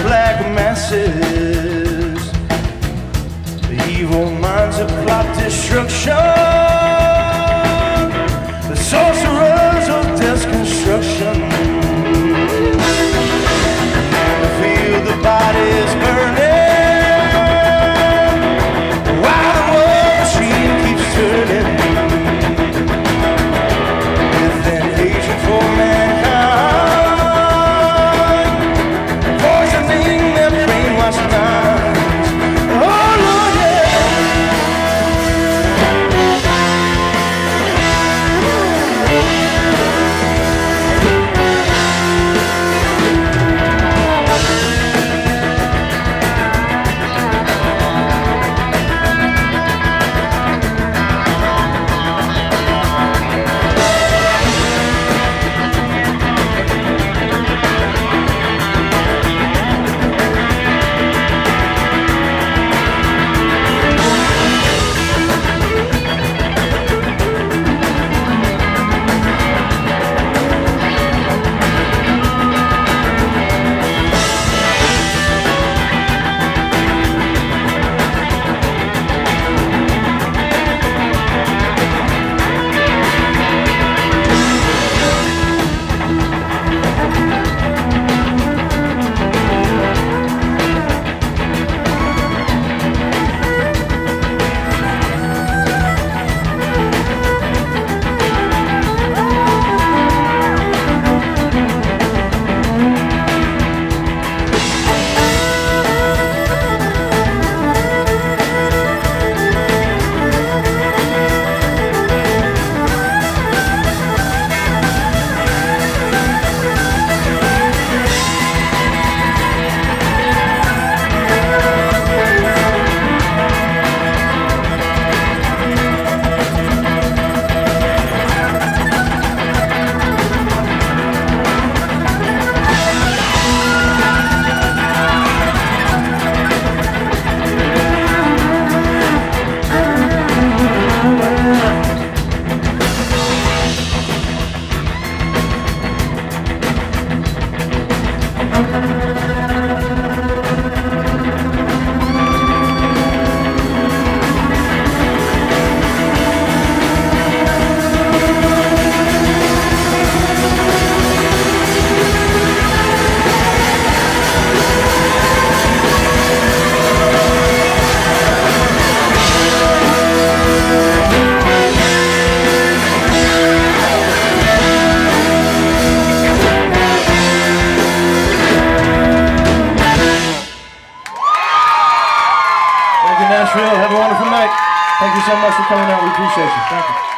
black masses. The evil minds that plot destruction, the sorcerers of death's construction. And to feel the bodies burning while the war machine keeps turning. With an agent for mankind, poisoning their brainwashed minds. Oh Lord, yeah. Nashville, have a wonderful night. Thank you so much for coming out. We appreciate you. Thank you.